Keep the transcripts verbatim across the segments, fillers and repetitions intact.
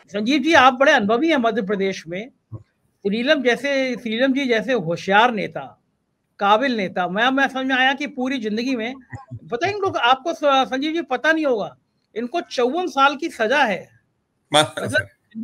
संजीव जी, आप बड़े अनुभवी हैं मध्य प्रदेश में। श्रीलम जैसे श्रीलम जी जैसे होशियार नेता, काबिल नेता, मैं मैं समझ में आया कि पूरी जिंदगी में पता है इन लोग, आपको संजीव जी पता नहीं होगा, इनको चौवन साल की सजा है। मतलब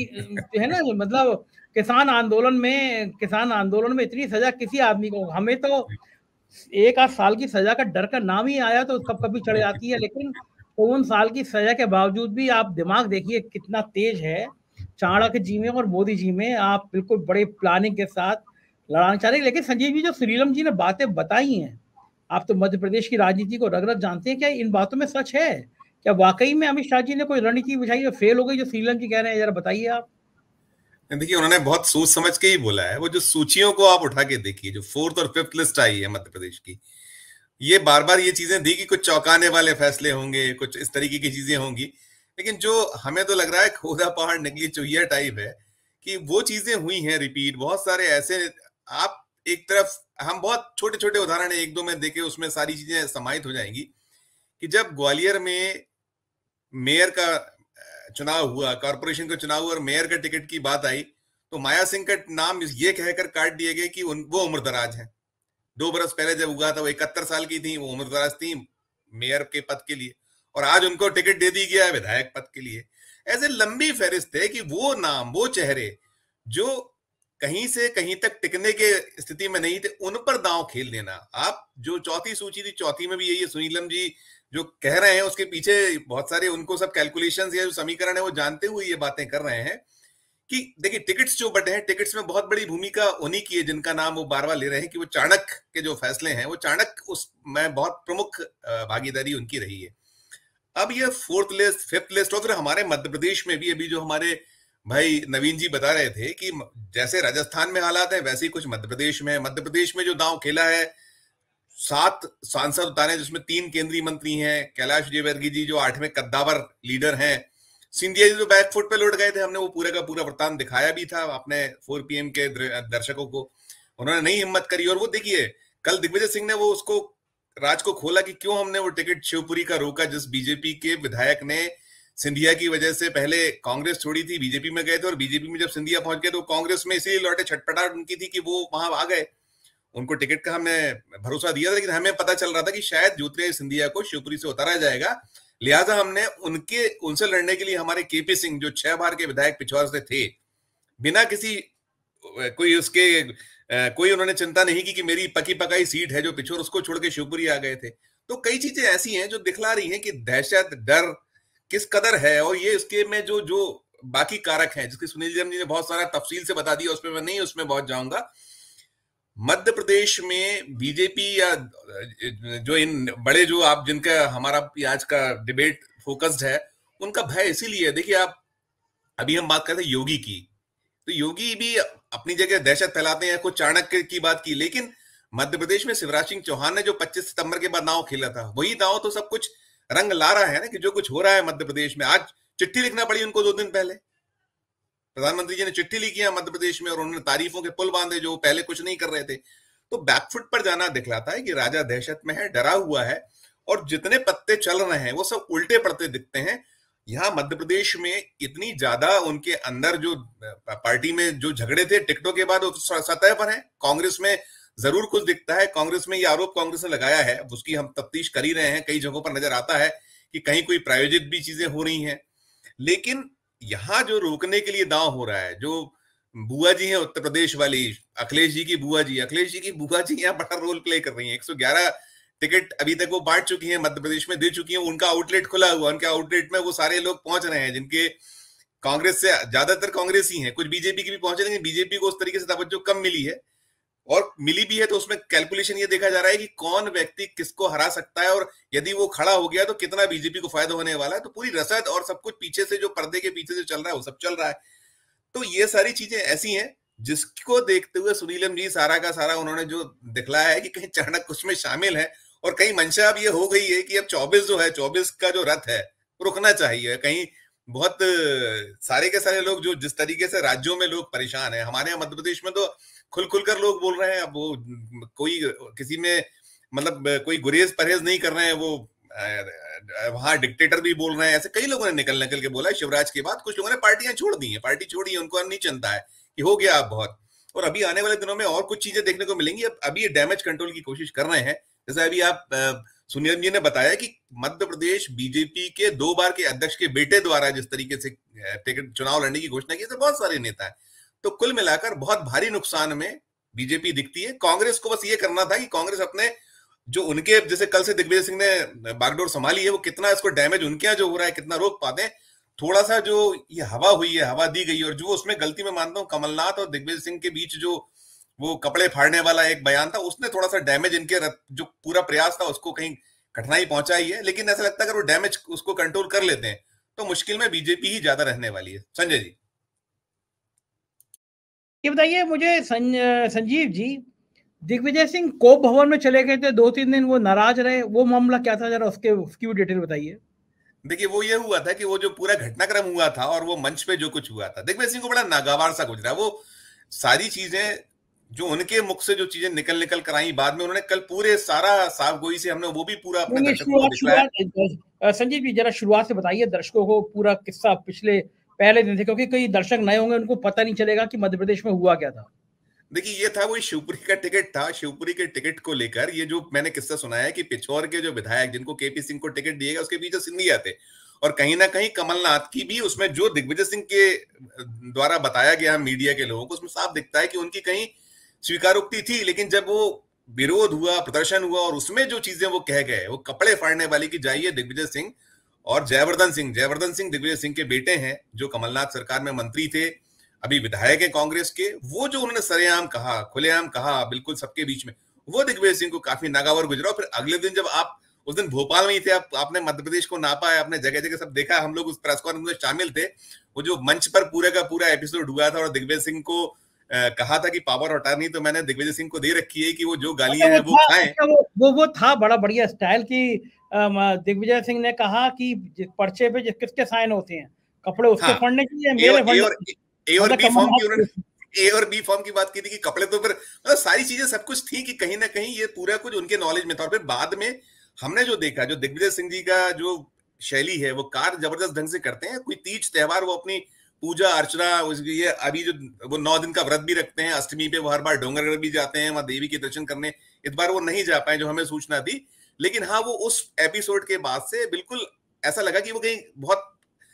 है ना, मतलब किसान आंदोलन में किसान आंदोलन में इतनी सजा किसी आदमी को, हमें तो एक आध साल की सजा का डर का नाम ही आया तो कब कभी चढ़ जाती है, लेकिन चौवन साल की सजा के बावजूद भी आप दिमाग देखिए कितना तेज है चाणक्य जी में और मोदी जी में। आप बिल्कुल बड़े प्लानिंग के साथ लड़ाना चाह रहे हैं। लेकिन संजीव जी, जो श्रीलम जी ने बातें बताई हैं, आप तो मध्य प्रदेश की राजनीति को रग रग जानते हैं, क्या इन बातों में सच है? क्या वाकई में अमित शाह जी ने कोई रणनीति बिछाई जो फेल हो गई, जो श्रीलम जी कह रहे हैं? जरा बताइए आप। देखिए, उन्होंने बहुत सोच समझ के ही बोला है। वो जो सूचियों को आप उठा के देखिए, जो फोर्थ और फिफ्थ लिस्ट आई है मध्य प्रदेश की, ये बार बार ये चीजें दी कि कुछ चौंकाने वाले फैसले होंगे, कुछ इस तरीके की चीजें होंगी, लेकिन जो हमें तो लग रहा है खोदा पहाड़ निकली चुहिया टाइप है कि वो चीजें हुई हैं रिपीट। बहुत सारे ऐसे, आप एक तरफ, हम बहुत छोटे छोटे उदाहरण एक दो में देखे, उसमें सारी चीजें समाहित हो जाएंगी कि जब ग्वालियर में मेयर का चुनाव हुआ, कॉर्पोरेशन का चुनाव हुआ और मेयर का टिकट की बात आई, तो माया सिंह का नाम ये कहकर काट दिए गए कि उन, वो उम्रदराज है। दो बरस पहले जब हुआ था वो इकहत्तर साल की थी, वो उम्रदराज थी मेयर के पद के लिए, और आज उनको टिकट दे दी गया है विधायक पद के लिए। ऐसे लंबी फहरिस्त है कि वो नाम, वो चेहरे जो कहीं से कहीं तक टिकने के स्थिति में नहीं थे, उन पर दांव खेल देना। आप जो चौथी सूची थी, चौथी में भी यही है। सुनीलम जी जो कह रहे हैं उसके पीछे बहुत सारे उनको सब कैलकुलेशंस या जो समीकरण है वो जानते हुए ये बातें कर रहे हैं कि देखिए टिकट्स जो बटे हैं, टिकट्स में बहुत बड़ी भूमिका उन्हीं की है जिनका नाम वो बार बार ले रहे हैं कि वो चाणक्य के जो फैसले हैं, वो चाणक्य उसमें बहुत प्रमुख भागीदारी उनकी रही है। अब ये फोर्थ लिस्ट, फिफ्थ लिस्ट, और फिर हमारे मध्य प्रदेश में भी अभी जो हमारे भाई नवीन जी बता रहे थे कि जैसे राजस्थान में हालात है वैसे ही कुछ मध्य प्रदेश में है। मध्य प्रदेश में जो दांव खेला है, सात सांसद उतारे जिसमें तीन केंद्रीय मंत्री हैं, कैलाश विजयवर्गीय जी जो आठवें कद्दावर लीडर हैं, सिंधिया जी जो बैकफुट पे लौट गए थे, हमने वो पूरे का पूरा वृत्तांत दिखाया भी था अपने फोर पीएम के दर्शकों को, उन्होंने नहीं हिम्मत करी। और वो देखिए कल दिग्विजय सिंह ने वो उसको राज को खोला कि क्यों हमने वो टिकट शिवपुरी का रोका, जिस बीजेपी के विधायक ने सिंधिया की वजह से पहले कांग्रेस छोड़ी थी, बीजेपी में गए थे, और बीजेपी में जब सिंधिया पहुंच गए तो कांग्रेस में इसीलिए लौटे, छटपटाहट उनकी थी कि वो वहां आ गए। उनको टिकट का हमने भरोसा दिया था, लेकिन हमें पता चल रहा था कि शायद ज्योतिरादित्य सिंधिया को शिवपुरी से उतारा जाएगा, लिहाजा हमने उनके उनसे लड़ने के लिए हमारे केपी सिंह जो छह बार के विधायक पिछौर से थे, बिना किसी कोई उसके कोई उन्होंने चिंता नहीं की कि मेरी पकी पकाई सीट है जो पिछोर, उसको छोड़ के शिवपुरी आ गए थे। तो कई चीजें ऐसी हैं जो दिखला रही हैं कि दहशत, डर किस कदर है, और ये इसके में जो जो बाकी कारक हैं जिसके सुनील जी ने बहुत सारा तफसील से बता दिया, उसमें मैं नहीं उसमें बहुत जाऊंगा। मध्य प्रदेश में बीजेपी या जो इन बड़े जो आप जिनका हमारा आज का डिबेट फोकस्ड है, उनका भय इसीलिए, देखिए आप अभी हम बात करते हैं योगी की, तो योगी भी अपनी जगह दहशत फैलाते हैं, कुछ चाणक्य की बात की, लेकिन मध्य प्रदेश में शिवराज सिंह चौहान ने जो पच्चीस सितंबर के बाद दांव खेला था, वही दांव तो सब कुछ रंग ला रहा है ना, कि जो कुछ हो रहा है मध्य प्रदेश में। आज चिट्ठी लिखना पड़ी उनको, दो दिन पहले प्रधानमंत्री जी ने चिट्ठी लिखी है मध्य प्रदेश में, और उन्होंने तारीफों के पुल बांधे जो पहले कुछ नहीं कर रहे थे। तो बैकफुट पर जाना दिखलाता है कि राजा दहशत में है, डरा हुआ है, और जितने पत्ते चल रहे हैं वो सब उल्टे पड़ते दिखते हैं। यहाँ मध्य प्रदेश में इतनी ज्यादा उनके अंदर जो पार्टी में जो झगड़े थे टिकटों के बाद, सतह पर है। कांग्रेस में जरूर कुछ दिखता है, कांग्रेस में ये आरोप कांग्रेस ने लगाया है, उसकी हम तफ्तीश कर ही रहे हैं, कई जगहों पर नजर आता है कि कहीं कोई प्रायोजित भी चीजें हो रही हैं। लेकिन यहाँ जो रोकने के लिए दांव हो रहा है, जो बुआ जी हैं उत्तर प्रदेश वाली, अखिलेश जी की बुआ जी, अखिलेश जी की बुआ जी यहाँ बड़ा रोल प्ले कर रही है। एक सौ ग्यारह टिकट अभी तक वो बांट चुकी हैं, मध्य प्रदेश में दे चुकी हैं, उनका आउटलेट खुला हुआ, उनके आउटलेट में वो सारे लोग पहुंच रहे हैं जिनके कांग्रेस से ज्यादातर कांग्रेसी हैं, कुछ बीजेपी की भी पहुंचे, लेकिन बीजेपी को उस तरीके से तवज्जो कम मिली है, और मिली भी है तो उसमें कैलकुलेशन ये देखा जा रहा है कि कौन व्यक्ति किसको हरा सकता है, और यदि वो खड़ा हो गया तो कितना बीजेपी को फायदा होने वाला है। तो पूरी रसद और सब कुछ पीछे से, जो पर्दे के पीछे से चल रहा है वो सब चल रहा है। तो ये सारी चीजें ऐसी हैं जिसको देखते हुए सुनीलम जी सारा का सारा उन्होंने जो दिखलाया है कि कहीं चाणक्य कुछ में शामिल है, और कहीं मंशा अब ये हो गई है कि अब चौबीस जो है, चौबीस का जो रथ है रुकना चाहिए। कहीं बहुत सारे के सारे लोग जो जिस तरीके से राज्यों में लोग परेशान है, हमारे यहाँ मध्य प्रदेश में तो खुल खुल कर लोग बोल रहे हैं। अब वो कोई किसी में मतलब कोई गुरेज परहेज नहीं कर रहे हैं, वो वहां डिक्टेटर भी बोल रहे हैं, ऐसे कई लोगों ने निकल निकल के बोला है शिवराज के बाद। कुछ लोगों ने पार्टियां छोड़ दी हैं, पार्टी छोड़ी है, उनको नहीं चिंता है कि हो गया अब बहुत। और अभी आने वाले दिनों में और कुछ चीजें देखने को मिलेंगी। अब अभी ये डैमेज कंट्रोल की कोशिश कर रहे हैं। जैसे अभी आप सुनील जी ने बताया कि मध्य प्रदेश बीजेपी के दो बार के अध्यक्ष के बेटे द्वारा जिस तरीके से टिकट चुनाव लड़ने की घोषणा की, तो बहुत सारे नेता है। तो कुल मिलाकर बहुत भारी नुकसान में बीजेपी दिखती है। कांग्रेस को बस ये करना था कि कांग्रेस अपने जो उनके, जैसे कल से दिग्विजय सिंह ने बागडोर संभाली है, वो कितना इसको डैमेज उनके यहाँ जो हो रहा है कितना रोक पाते हैं। थोड़ा सा जो ये हवा हुई है, हवा दी गई, और जो उसमें गलती में मानता हूँ कमलनाथ और दिग्विजय सिंह के बीच जो वो कपड़े फाड़ने वाला एक बयान था, उसने थोड़ा सा डैमेज इनके जो पूरा प्रयास था उसको कहीं कठिनाई पहुंचाई है। लेकिन ऐसा लगता है अगर वो डैमेज उसको कंट्रोल कर लेते हैं तो मुश्किल में बीजेपी ही ज्यादा रहने वाली है। संजय जी ये बताइए मुझे, संजीव जी, दिग्विजय सिंह कोप भवन में चले गए थे, दो तीन दिन वो नाराज रहे, वो मामला क्या था, जरा उसके उसकी भी डिटेल बताइए। देखिए वो ये हुआ था कि वो जो पूरा घटनाक्रम हुआ था और वो मंच पे जो कुछ हुआ था, दिग्विजय सिंह को बड़ा नागवार सा गुजरा। वो सारी चीजें जो उनके मुख से जो चीजें निकल निकल कर आई बाद में, उन्होंने कल पूरे सारा साफ गोई से हमने वो भी पूरा अपने दर्शकों को दिखाया। संजीव जी जरा शुरुआत से बताइए दर्शकों को पूरा किस्सा, पिछले पहले दिन से, क्योंकि कई दर्शक नए होंगे, उनको पता नहीं चलेगा कि मध्य प्रदेश में हुआ क्या था। देखिए ये था वही शिवपुरी का टिकट था। शिवपुरी के टिकट को लेकर ये जो मैंने किस्सा सुनाया है कि पिछौर के जो विधायक जिनको केपी सिंह को टिकट दिएगा उसके पीछे सिंधिया थे, और कहीं ना कहीं कमलनाथ की भी उसमें जो दिग्विजय सिंह के द्वारा बताया गया मीडिया के लोगों को, उसमें साफ दिखता है कि उनकी कहीं स्वीकारोक्ति थी। लेकिन जब वो विरोध हुआ, प्रदर्शन हुआ, और उसमें जो चीजें वो कह गए, वो कपड़े फाड़ने वाली की जाइए दिग्विजय सिंह और जयवर्धन सिंह, जयवर्धन सिंह दिग्विजय सिंह के बेटे हैं जो कमलनाथ सरकार में मंत्री थे, अभी विधायक है कांग्रेस के, वो जो उन्होंने सरेआम कहा, खुलेआम कहा, बिल्कुल सबके बीच में, वो दिग्विजय सिंह को काफी नागावर गुजरा। फिर अगले दिन जब आप उस दिन भोपाल में ही थे, आप, आपने मध्य प्रदेश को नापा है, आपने जगह जगह सब देखा, हम लोग उस प्रेस कॉन्फ्रेंस में शामिल थे। वो जो मंच पर पूरे का पूरा एपिसोड हुआ था और दिग्विजय सिंह को आ, कहा था कि पावर अटॉर्नी तो मैंने दिग्विजय सिंह को दे रखी है कि वो जो गालियां हैं वो खाएं। वो वो वो था बड़ा बढ़िया स्टाइल की। दिग्विजय सिंह ने कहा कि पर्चे पे किसके साइन होते हैं, कपड़े उसके फाड़ने के लिए, मेरे फाड़ने। ए और बी फॉर्म की उन्होंने ए और बी फॉर्म की बात की थी कि कपड़े तो फिर मतलब सारी चीजें सब कुछ थी कि कहीं ना कहीं ये पूरा कुछ उनके नॉलेज में था। और फिर बाद में हमने जो देखा, जो दिग्विजय सिंह जी का जो शैली है वो कार्य जबरदस्त ढंग से करते हैं। कोई तीज त्योहार वो अपनी पूजा अर्चना, ये अभी जो वो नौ दिन का व्रत भी रखते हैं, अष्टमी पे वो हर बार डोंगरगढ़ भी जाते हैं वहां देवी के दर्शन करने। इस बार वो नहीं जा पाए जो हमें सूचना थी। लेकिन हाँ, वो उस एपिसोड के बाद से बिल्कुल ऐसा लगा कि वो कहीं बहुत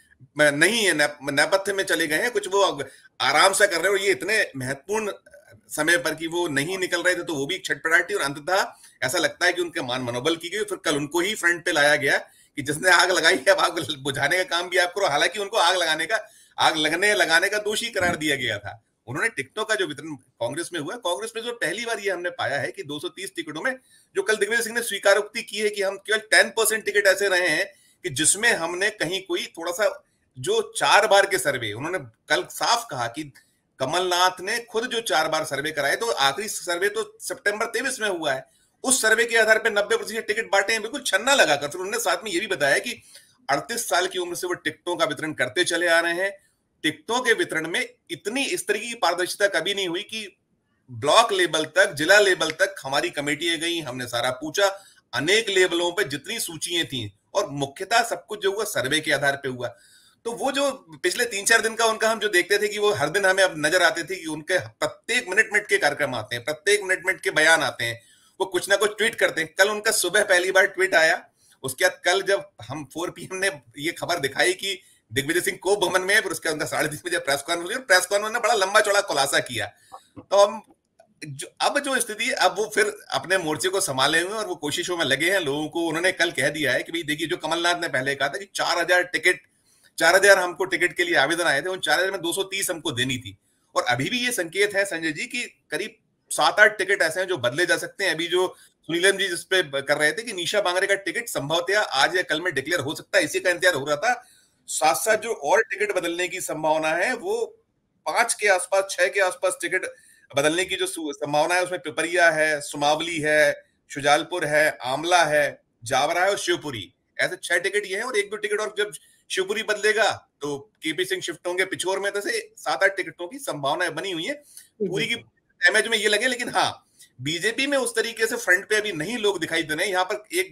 नहीं है, नेपथ्य में चले गए हैं, कुछ वो आराम से कर रहे हैं। और ये इतने महत्वपूर्ण समय पर कि वो नहीं निकल रहे थे तो वो भी छटपटाटी, और अंततः ऐसा लगता है कि उनके मान मनोबल की गई। फिर कल उनको ही फ्रंट पे लाया गया कि जिसने आग लगाई है अब आग बुझाने का काम भी आप करो। हालांकि उनको आग लगाने का आग लगने लगाने का दोषी करार दिया गया था। उन्होंने टिकटों का जो वितरण कांग्रेस में हुआ, कांग्रेस में जो पहली बार ये हमने पाया है कि दो सौ तीस टिकटों में जो कल दिग्विजय सिंह ने स्वीकारोक्ति की है कि हम केवल टेन परसेंट टिकट ऐसे रहे हैं कि जिसमें हमने कहीं कोई थोड़ा सा, जो चार बार के सर्वे, उन्होंने कल साफ कहा कि कमलनाथ ने खुद जो चार बार सर्वे कराए, तो आखिरी सर्वे तो सितंबर तेईस में हुआ है, उस सर्वे के आधार पर नब्बे प्रतिशत टिकट बांटे हैं बिल्कुल छन्ना लगाकर। फिर उन्होंने साथ में ये भी बताया कि अड़तीस साल की उम्र से वो टिकटों का वितरण करते चले आ रहे हैं। टिकटों के वितरण में इतनी इस तरह की पारदर्शिता कभी नहीं हुई कि ब्लॉक लेवल तक, जिला लेवल तक हमारी कमेटियां गई, हमने सारा पूछा, अनेक लेवलों पर जितनी सूचियां थी, और मुख्यतः सब कुछ जो हुआ सर्वे के आधार पर हुआ। तो वो जो पिछले तीन चार दिन का उनका हम जो देखते थे कि वो हर दिन हमें अब नजर आते थे कि उनके प्रत्येक मिनट मिनट के कार्यक्रम आते हैं, प्रत्येक मिनट मिनट के बयान आते हैं, वो कुछ ना कुछ ट्वीट करते हैं। कल उनका सुबह पहली बार ट्वीट आया। उसके बाद कल जब हम फोर पी एम ने ये खबर दिखाई कि दिग्विजय सिंह को भवन में है, फिर उसके अंदर साढ़े तीस बजे प्रेस कॉन्फ्रेंस, प्रेस कॉन्फ्रेंस में बड़ा लंबा चौड़ा खुलासा किया। तो हम जो अब जो स्थिति, अब वो फिर अपने मोर्चे को संभाले हुए और वो कोशिशों में लगे हैं। लोगों को उन्होंने कल कह दिया है कि भाई देखिए, जो कमलनाथ ने पहले कहा था कि चार हजार टिकट चार हजार हमको टिकट के लिए आवेदन आए थे, उन चार हजार में दो सौ तीस हमको देनी थी। और अभी भी ये संकेत है संजय जी की करीब सात आठ टिकट ऐसे हैं जो बदले जा सकते हैं। अभी जो सुनीलम जी जिस पे कर रहे थे कि निशा बांगरे का टिकट संभवतः आज या कल में डिक्लेयर हो सकता है, इसी का इंतजार हो रहा था। साथ साथ जो और टिकट बदलने की संभावना है वो पांच के आसपास, छह के आसपास टिकट बदलने की जो संभावना है, उसमें पिपरिया है, सुमावली है, शुजालपुर है, आमला है, जावरा है और शिवपुरी, ऐसे छह टिकट ये हैं। और एक दो टिकट और जब शिवपुरी बदलेगा तो केपी सिंह शिफ्ट होंगे पिछोर में, तो से सात आठ टिकटों की संभावनाएं बनी हुई है। पूरी की डैमेज में ये लगे। लेकिन हाँ, बीजेपी में उस तरीके से फ्रंट पे अभी नहीं लोग दिखाई दे रहे हैं। यहाँ पर एक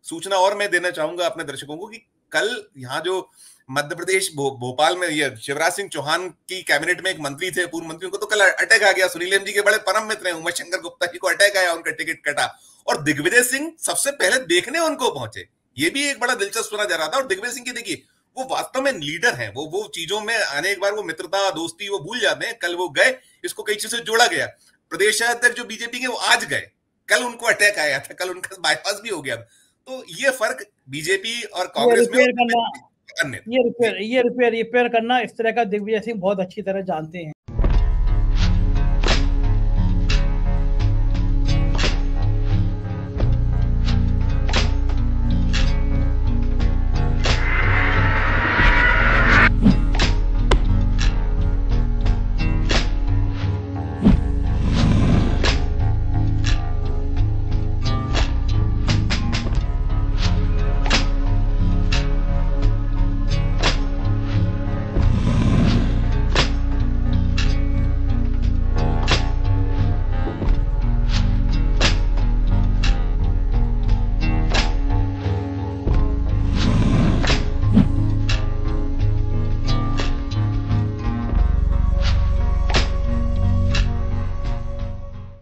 सूचना और मैं देना चाहूंगा अपने दर्शकों को कि कल यहाँ जो मध्य प्रदेश भो, भोपाल में ये शिवराज सिंह चौहान की कैबिनेट में एक मंत्री थे, पूर्व मंत्री, उनको तो कल अटैक आ गया। सुनील जी के बड़े परम मित्र हैं, उमेश शंकर गुप्ता जी को अटैक आया, उनका टिकट कटा और दिग्विजय सिंह सबसे पहले देखने उनको पहुंचे। ये भी एक बड़ा दिलचस्प सुना जा रहा था। और दिग्विजय सिंह की देखिए वो वास्तव में लीडर हैं, वो वो चीजों में आने एक बार वो मित्रता दोस्ती वो भूल जाते हैं। कल वो गए, इसको कई चीजों से जोड़ा गया। प्रदेश अध्यक्ष जो बीजेपी के वो आज गए, कल उनको अटैक आया था, कल उनका बाईपास भी हो गया। तो ये फर्क बीजेपी और कांग्रेस में करना, ये रिपेयर ये रिपेयर रिपेयर करना इस तरह का दिग्विजय सिंह बहुत अच्छी तरह जानते हैं।